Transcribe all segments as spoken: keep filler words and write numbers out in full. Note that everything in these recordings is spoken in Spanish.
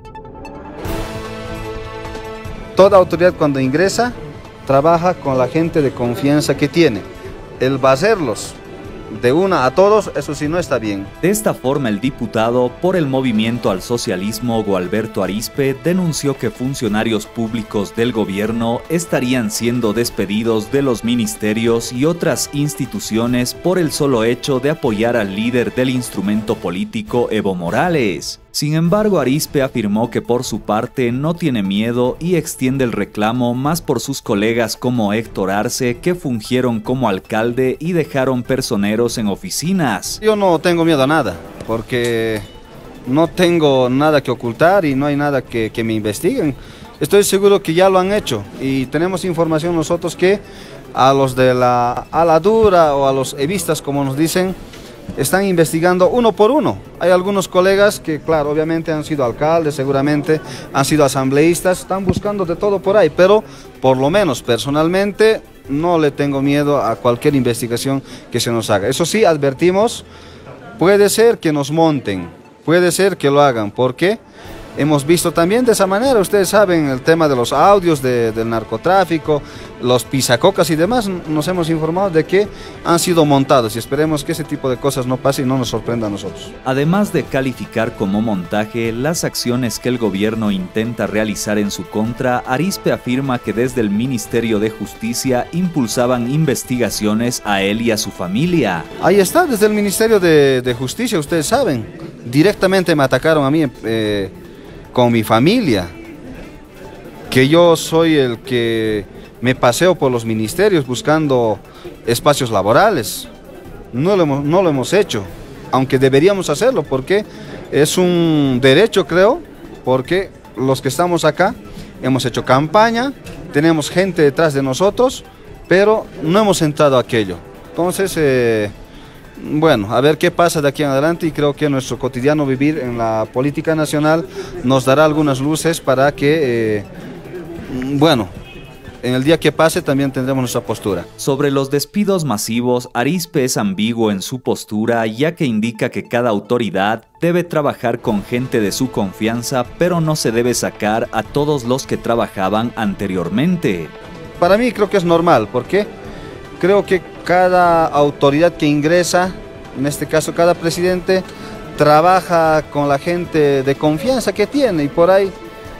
Toda autoridad cuando ingresa, trabaja con la gente de confianza que tiene. El hacerlos de una a todos, eso sí no está bien. De esta forma, el diputado por el Movimiento al Socialismo, Gualberto Arizpe, denunció que funcionarios públicos del gobierno estarían siendo despedidos de los ministerios y otras instituciones por el solo hecho de apoyar al líder del instrumento político, Evo Morales. Sin embargo, Arizpe afirmó que por su parte no tiene miedo y extiende el reclamo más por sus colegas como Héctor Arce, que fungieron como alcalde y dejaron personeros en oficinas. Yo no tengo miedo a nada, porque no tengo nada que ocultar y no hay nada que, que me investiguen. Estoy seguro que ya lo han hecho y tenemos información nosotros que a los de la ala dura o a los evistas, como nos dicen, están investigando uno por uno. Hay algunos colegas que, claro, obviamente han sido alcaldes, seguramente han sido asambleístas, están buscando de todo por ahí, pero por lo menos personalmente no le tengo miedo a cualquier investigación que se nos haga. Eso sí, advertimos, puede ser que nos monten, puede ser que lo hagan, porque hemos visto también de esa manera, ustedes saben, el tema de los audios de, del narcotráfico, los pisacocas y demás, nos hemos informado de que han sido montados y esperemos que ese tipo de cosas no pase y no nos sorprenda a nosotros. Además de calificar como montaje las acciones que el gobierno intenta realizar en su contra, Arizpe afirma que desde el Ministerio de Justicia impulsaban investigaciones a él y a su familia. Ahí está, desde el Ministerio de, de Justicia, ustedes saben, directamente me atacaron a mí eh, con mi familia, que yo soy el que me paseo por los ministerios buscando espacios laborales. No lo hemos, no lo hemos hecho, aunque deberíamos hacerlo, porque es un derecho, creo, porque los que estamos acá hemos hecho campaña, tenemos gente detrás de nosotros, pero no hemos entrado a aquello. Entonces, eh, bueno, a ver qué pasa de aquí en adelante y creo que nuestro cotidiano vivir en la política nacional nos dará algunas luces para que, eh, bueno, en el día que pase también tendremos nuestra postura. Sobre los despidos masivos, Arizpe es ambiguo en su postura, ya que indica que cada autoridad debe trabajar con gente de su confianza, pero no se debe sacar a todos los que trabajaban anteriormente. Para mí creo que es normal, porque creo que cada autoridad que ingresa, en este caso cada presidente, trabaja con la gente de confianza que tiene y por ahí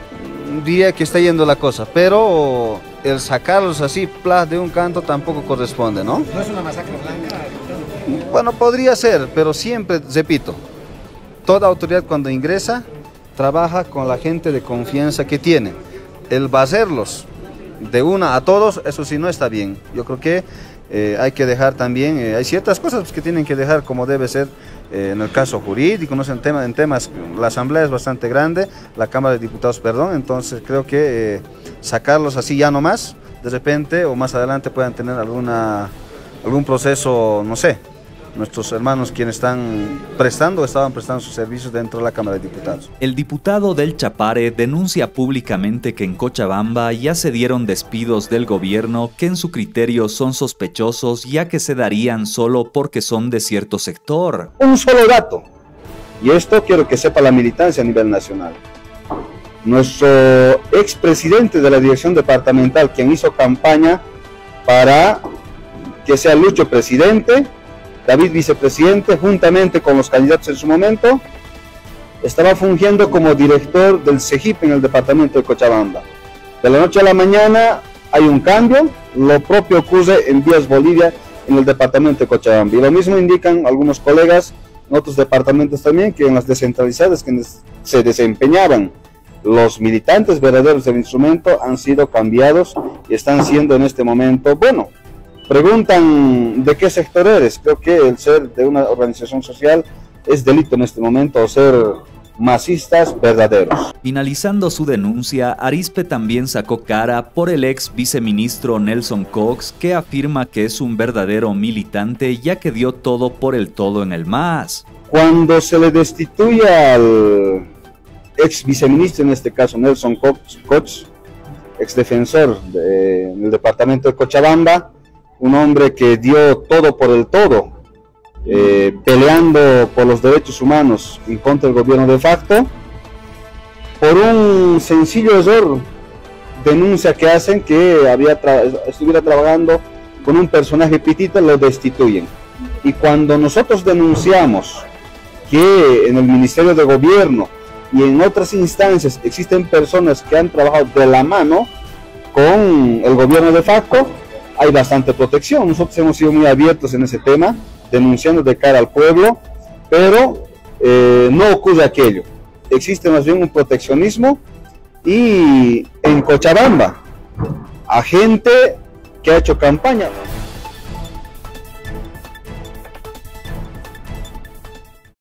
diría que está yendo la cosa, pero el sacarlos así, plas, de un canto tampoco corresponde, ¿no? ¿No es una masacre blanca? Bueno, podría ser, pero siempre, repito, toda autoridad cuando ingresa, trabaja con la gente de confianza que tiene. El hacerlos de una a todos, eso sí no está bien. Yo creo que eh, hay que dejar también, eh, hay ciertas cosas pues, que tienen que dejar como debe ser eh, en el caso jurídico, no sé, en, tema, en temas, la asamblea es bastante grande, la Cámara de Diputados, perdón, entonces creo que eh, sacarlos así ya no más, de repente o más adelante puedan tener alguna, algún proceso, no sé, nuestros hermanos quienes están prestando o estaban prestando sus servicios dentro de la Cámara de Diputados. El diputado del Chapare denuncia públicamente que en Cochabamba ya se dieron despidos del gobierno que en su criterio son sospechosos, ya que se darían solo porque son de cierto sector. Un solo dato, y esto quiero que sepa la militancia a nivel nacional. Nuestro expresidente de la dirección departamental, quien hizo campaña para que sea Lucho presidente, David vicepresidente, juntamente con los candidatos en su momento, estaba fungiendo como director del CEGIP en el departamento de Cochabamba. De la noche a la mañana hay un cambio, lo propio ocurre en Vías Bolivia, en el departamento de Cochabamba. Y lo mismo indican algunos colegas en otros departamentos también, que en las descentralizadas que se desempeñaban los militantes verdaderos del instrumento han sido cambiados y están siendo en este momento, bueno, preguntan de qué sector eres. Creo que el ser de una organización social es delito en este momento, o ser masistas verdaderos. Finalizando su denuncia, Arizpe también sacó cara por el ex viceministro Nelson Cox, que afirma que es un verdadero militante ya que dio todo por el todo en el M A S. Cuando se le destituye al ex viceministro, en este caso Nelson Cox, Cox ex defensor de, del departamento de Cochabamba, un hombre que dio todo por el todo, eh, peleando por los derechos humanos en contra del gobierno de facto, por un sencillo error, denuncia que hacen que había tra estuviera trabajando con un personaje pitita, lo destituyen. Y cuando nosotros denunciamos que en el Ministerio de Gobierno y en otras instancias existen personas que han trabajado de la mano con el gobierno de facto, hay bastante protección. Nosotros hemos sido muy abiertos en ese tema, denunciando de cara al pueblo, pero eh, no ocurre aquello. Existe más bien un proteccionismo, y en Cochabamba, a gente que ha hecho campaña.